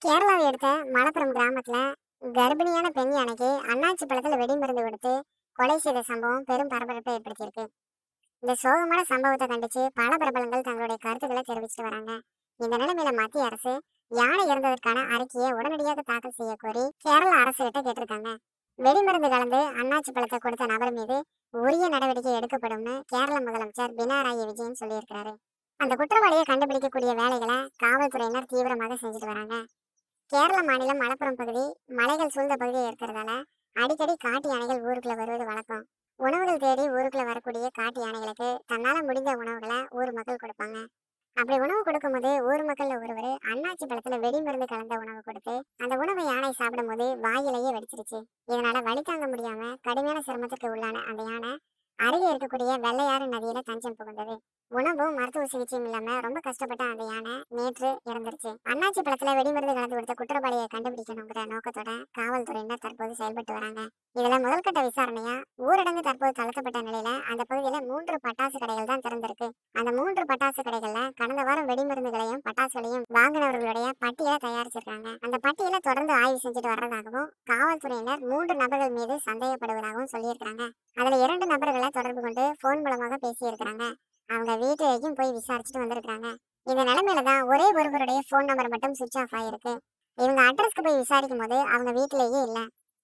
கேரளாவை எடுத்த மலப்புரம் கிராமத்துல கர்ப்பிணியான பெண் யானைக்கு அண்ணாச்சி பழத்துல வெடிமருந்து கொடுத்து கொலை செய்த சம்பவம் பெரும் பரபரப்பை ஏற்படுத்தியிருக்கு. இந்த சோகமான சம்பவத்தை கண்டிச்சு பல பிரபலங்கள் தங்களுடைய கருத்துக்களை தெரிவிச்சுட்டு வராங்க. இந்த நிலைமையில மத்திய அரசு யானை இறந்ததற்கான அறிக்கையை உடனடியாக தாக்கல் செய்ய கோரி கேரள அரசு கிட்ட கேட்டிருக்காங்க. வெடிமருந்து கலந்து அண்ணாச்சி பழத்தை கொடுத்த நபர் மீது உரிய நடவடிக்கை எடுக்கப்படும்னு கேரள முதலமைச்சர் பினராயி விஜயன் சொல்லியிருக்கிறாரு. அந்த குற்றவாளியை கண்டுபிடிக்கக்கூடிய வேலைகளை காவல்துறையினர் தீவிரமாக செஞ்சுட்டு வராங்க. கேரள மாநிலம் மலப்புரம் பகுதி மலைகள் சூழ்ந்த பகுதியை இருக்கிறதால அடிக்கடி காட்டு யானைகள் ஊருக்குள்ள வருவது வழக்கம். உணவுகள் தேடி ஊருக்குள்ள வரக்கூடிய காட்டு யானைகளுக்கு தன்னால முடிந்த உணவுகளை ஊர் மக்கள் கொடுப்பாங்க. அப்படி உணவு கொடுக்கும்போது ஊர் மக்கள்ல ஒருவர் அண்ணாச்சி பழத்துல வெடிமருந்து கலந்த உணவு கொடுத்து அந்த உணவை யானை சாப்பிடும் போது வாயிலேயே வெடிச்சிருச்சு. இதனால வலி தாங்க முடியாம கடுமையான சிரமத்துக்கு உள்ளான அந்த யானை அருகே இருக்கக்கூடிய வெள்ளையாறு நதியில தஞ்சம் புகுந்தது. உணவும் மருத்துவ சிகிச்சையும் இல்லாம ரொம்ப கஷ்டப்பட்ட அந்த யானை நேற்று இறந்துருச்சு. அண்ணாச்சி பழத்துல வெடிமருந்து கலந்து கொடுத்த குற்றவாளியை கண்டுபிடிக்கணுங்கிற நோக்கத்தோட காவல்துறையினர் தற்போது செயல்பட்டு வராங்க. இதுல முதல்கட்ட விசாரணையா ஊரடங்கு தற்போது தளர்த்தப்பட்ட நிலையில அந்த பகுதியில 3 பட்டாசு கடைகள் தான் திறந்திருக்கு. அந்த 3 பட்டாசு கடைகள்ல கடந்த வாரம் வெடிமருந்துகளையும் பட்டாசுகளையும் வாங்கினவர்களுடைய பட்டியலை தயாரிச்சிருக்காங்க. அந்த பட்டியலை தொடர்ந்து ஆய்வு செஞ்சுட்டு வர்றதாகவும் காவல்துறையினர் 3 நபர்கள் மீது சந்தேகப்படுவதாகவும் சொல்லியிருக்காங்க. அதுல 2 நபர்களை தொடர்பு கொண்டு போன் மூலமாக பேசியிருக்கிறாங்க. அவங்க வீட்டு வரைக்கும் போய் விசாரிச்சுட்டு வந்திருக்காங்க. இந்த நிலைமையில தான் ஒரே ஒருவருடைய போன் நம்பர் மட்டும் சுவிட்ச் ஆஃப் ஆயிருக்கு. இவங்க அட்ரஸ்க்கு போய் விசாரிக்கும் போது அவங்க வீட்டிலேயே இல்ல.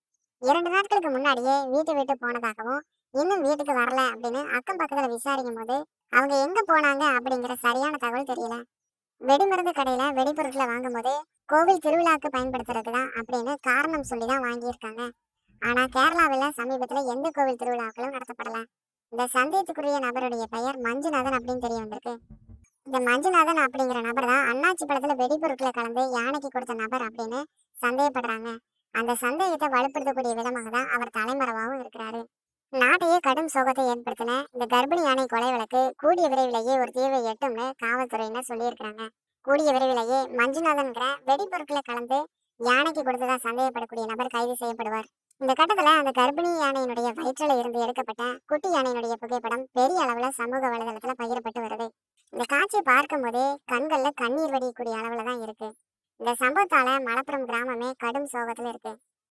2 நாட்களுக்கு முன்னாடியே வீட்டை விட்டு போனதாகவும் இன்னும் வீட்டுக்கு வரல அப்படின்னு அக்கம் பக்கத்துல விசாரிக்கும் போது அவங்க எங்க போனாங்க அப்படிங்கிற சரியான தகவல் தெரியல. வெடிமருந்து கடையில வெடிபொருட்களை வாங்கும் போது கோவில் திருவிழாக்கு பயன்படுத்துறதுக்கு தான் அப்படின்னு காரணம் சொல்லிதான் வாங்கியிருக்காங்க. ஆனா கேரளாவில் சமீபத்துல எந்த கோவில் திருவிழாக்களும் நடத்தப்படல. இந்த சந்தேகத்துக்குரிய நபருடைய பெயர் மஞ்சுநாதன் அப்படின்னு தெரிய வந்திருக்கு. இந்த மஞ்சுநாதன் அப்படிங்கிற நபர் தான் அண்ணாச்சி பழத்துல வெடிபொருட்களை கலந்து யானைக்கு கொடுத்த நபர் அப்படின்னு சந்தேகப்படுறாங்க. அந்த சந்தேகத்தை வலுப்படுத்தக்கூடிய விதமாக தான் அவர் தலைமறைவாகவும் இருக்கிறாரு. நாட்டையே கடும் சோகத்தை ஏற்படுத்தின இந்த கர்ப்பிணி யானை கொலை வழக்கு கூடிய விரைவிலேயே ஒரு தீர்வை எட்டும்னு காவல்துறையினர் சொல்லியிருக்கிறாங்க. கூடிய விரைவிலேயே மஞ்சுநாதன்கிற வெடிபொருட்களை கலந்து யானைக்கு கொடுத்ததா சந்தேகப்படக்கூடிய நபர் கைது செய்யப்படுவார். இந்த கட்டத்துல அந்த கர்ப்பிணி யானையினுடைய வயிற்றில இருந்து எடுக்கப்பட்ட குட்டி யானையினுடைய புகைப்படம் பெரிய அளவுல சமூக வலைதளத்துல பகிரப்பட்டு வருது. இந்த காட்சியை பார்க்கும் போதே கண்கள்ல கண்ணீர் வடியக்கூடிய அளவுல தான் இருக்கு. இந்த சம்பவத்தால மலப்புரம் கிராமமே கடும் சோகத்துல இருக்கு.